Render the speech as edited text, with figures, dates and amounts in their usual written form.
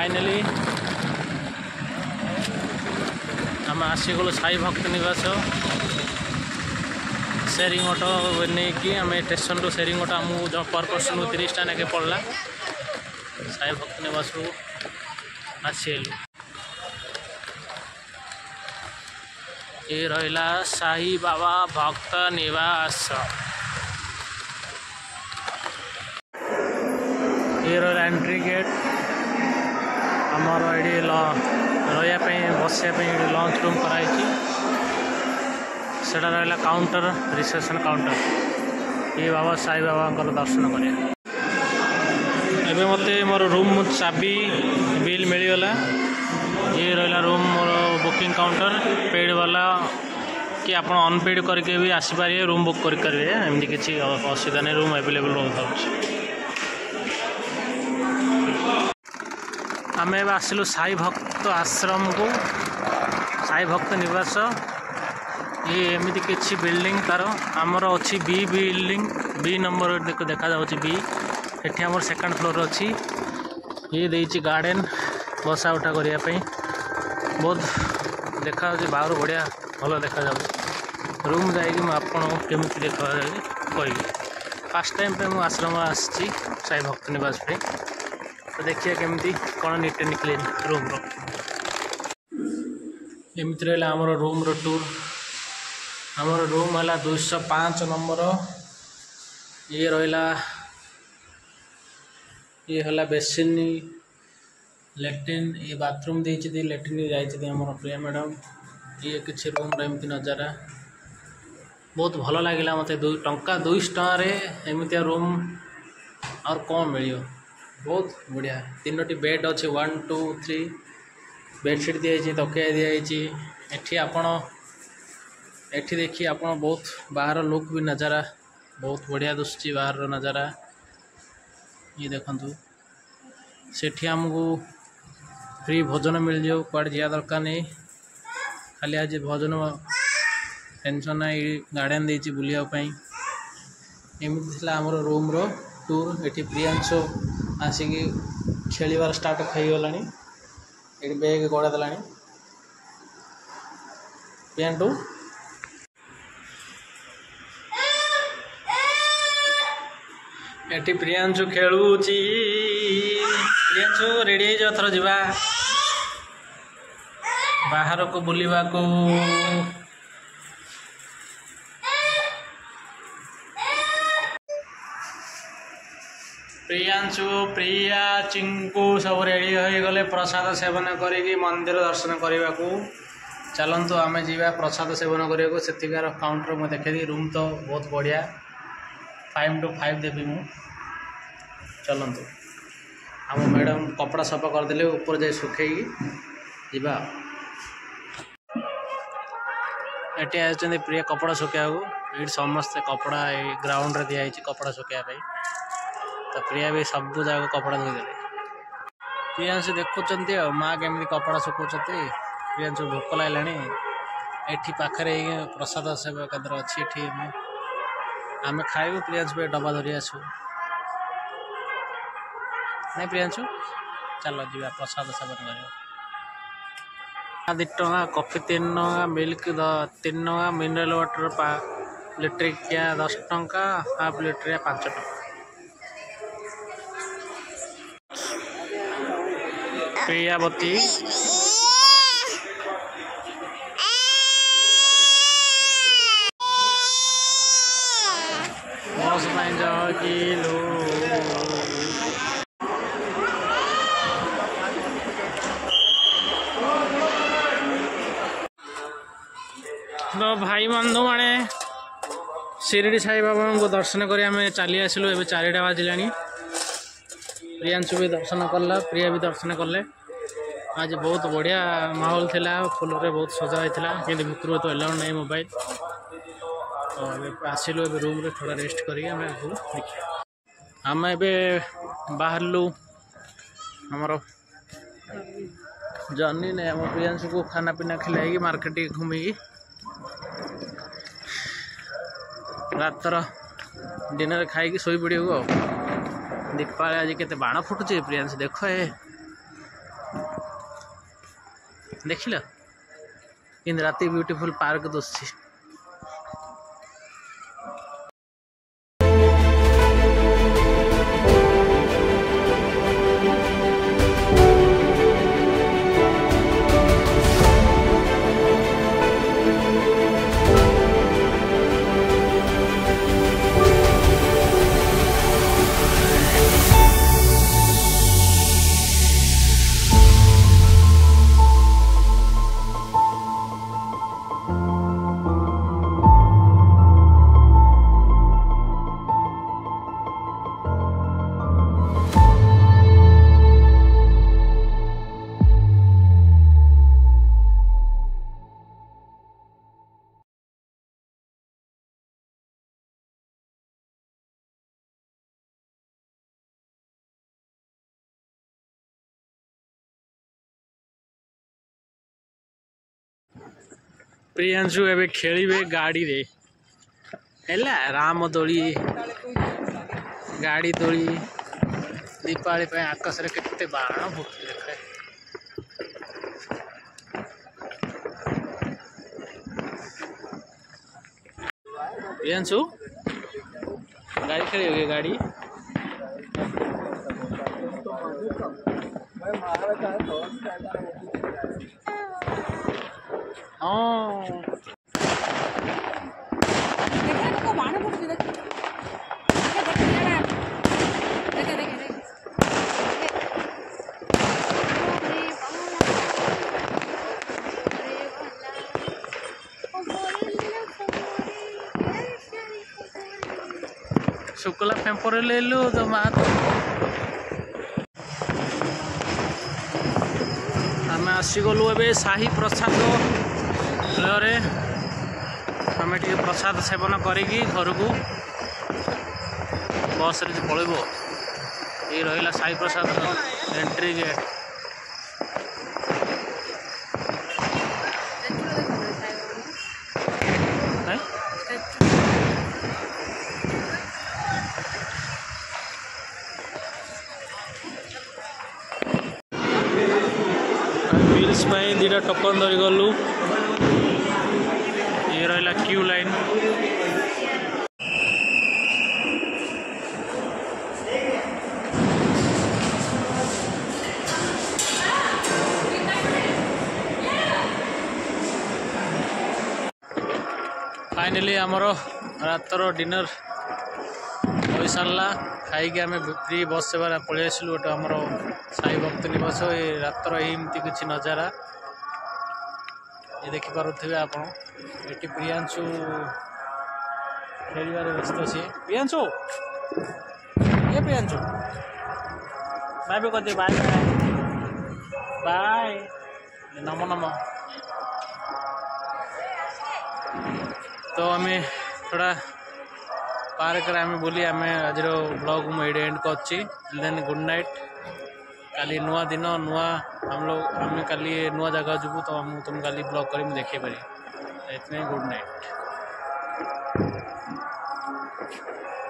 Finally आम आसीगलु साई भक्त निवास शेयरिंग ऑटो नहीं कि आम स्टेशन टू शेयरिंग ऑटो आमको पर पर्सन 30 टा नाके पड़ला साई भक्त निवास आसीलु। ये रहा साई बाबा भक्त निवास। ये रहा एंट्री गेट आमर ये रही बसापी लंच रूम कराई से रहा काउंटर रिसेप्शन काउंटर। ये बाबा साई बाबा दर्शन करें। एबे मते मोर रूम चाबी बिल मिलगला। ये रहा रूम मोर बुकिंग काउंटर पेड वाला कि आप अनपेड करके भी आसीपारे रूम बुक करेंगे एमती किसी असुविधा नहीं रूम एवेलेबल रोता। आम ए आसलु साई भक्त आश्रम को साई भक्त निवास। ये एमती किसी बिल्डिंग तार आमर अच्छी बी बिल्डिंग बी नंबर देखा जाऊँगी बी एठी आमर सेकंड फ्लोर अच्छी। ये देती गार्डन बसा उठा करने बहुत देखा बाहर बढ़िया भल देखा रूम जाकि आपको देखा कहि फास्ट टाइम पे मुझे आश्रम आसी साई भक्त निवास पे तो देखिए केमती कौन नीट एंड क्लीन रूम एमती रहा आमर रूम रो टूर। आमर रूम है 205 नंबर। ये रहा ये है बेसिन लैट्रिन ये बाथरूम देती लैट्रिन जाती आम प्रिया मैडम। ये किसी रूम एमती नजारा बहुत भल लगे मत 200 टकर एमती रूम और कौन मिल बहुत बढ़िया। 3टी बेड अच्छे 1 2 3 बेडसीट दिखाई तकिया दिखाई एठी देखिए आप बहुत बाहर लुक भी नज़ारा बहुत बढ़िया दुसुची बाहर नज़ारा। ये देखु सेठी आमको फ्री भोजन मिल जाओ कड़ जा दरकार नहीं खाली आज भोजन टेंशन ना गार्डन देती बुलायापी एमती आमर रूम रो टूर। ये प्रियांशु आसिक खेल स्टार्ट होगला ये बैग गड़ा देला पियांटू एटी प्रियांशु खेलुची प्रियांशु रेडी थर जा बाहर को बुलवा को। प्रियांशु प्रिया चिंकू सब रेडी हो गले प्रसाद सेवन करी मंदिर दर्शन करने को। चलतु आम जा प्रसाद सेवन करने को सेठिकार काउंटर में देखे रूम तो बहुत बढ़िया 5 to 5 देवी मु। चलतु आम मैडम कपड़ा सफा करदे ऊपर जाए सुखे जा ये आते प्रिय कपड़ा सुखा ये समस्ते कपड़ा ग्राउंड रे दिखाई कपड़ा सुखापी तो प्रिया भी सब जगह कपड़ा धोईदे। प्रियांशु देखुं माँ केमी कपड़ा सुखाऊँ प्रियांशु भोक लगे ये पाखे प्रसाद सेवा केन्द्र अच्छी आम खाइबू प्रियांशु पे डब्बा धरी आसू नहीं प्रियांशु चल जा प्रसाद सेवन कर 2 टଙ୍କା कॉफी 3 टଙ୍କା मिल्क 3 टଙ୍କା मिनरल वाटर लिटर क्या 10 टଙ୍କା हाफ लिटर 5 टଙ୍କା। प्रियावती बस किलो तो भाई बंधु माने शिरडी साई बाबा को दर्शन कर आम चली आसलु। ए 4टा बाजिला प्रियांशु भी दर्शन कला प्रिया भी दर्शन कले। आज बहुत बढ़िया माहौल थिला फुल रे बहुत सजा होता कि भितर तो एलाउड नहीं मोबाइल तो आसलु ए रूम रे थोड़ा रेस्ट करी आम ए बाहरलु आमर जर्नी ने आम प्रियांशु को खाना पीना खिलाई मार्केट घूमिकी रातर डिनर खाई शोई पड़ो। दीपावली आज के बाण फुटुचे प्रियांशु देख देखिल इन राति ब्यूटीफुल पार्क दोस्ती प्रियांशु एवं खेलिए गाड़ी रे है राम दोली गाड़ी दोली दीपावली पे आकाश रे केते बाण फुटी देखे प्रियांशु गाड़ी खेलिए गाड़ी शुक्ला पेपर ले लु तो आम आसीगलु ए शाही प्रसाद लय आम टे प्रसाद सेवन करी घर को बस रे पलैब ये रहा शाही प्रसाद एंट्री गेट बिल्स दीटा टोकन धरी गलु ये रहा क्यू लाइन फाइनली आमर रातर डिनर हो सारा खाई आम फ्री बस सेवा पलि आसलु गोटे आमर साई भक्त निवास ये रातर एमती किसी नजारा ये देखिपे आप प्रियांशु खेल व्यस्त सी प्रियांशु ये प्रियांशु बाय भी कर बाय बाय नमो नमो तो आम थोड़ा पार्क आम बोली आम आज ब्लॉग मुझे एंड कर गुड नाइट काली नुआ दिन नुआ हम लोग आम काली नुआ जगह जुबू तो तुम काली ब्लॉग कर देखे पारे गुड नाइट।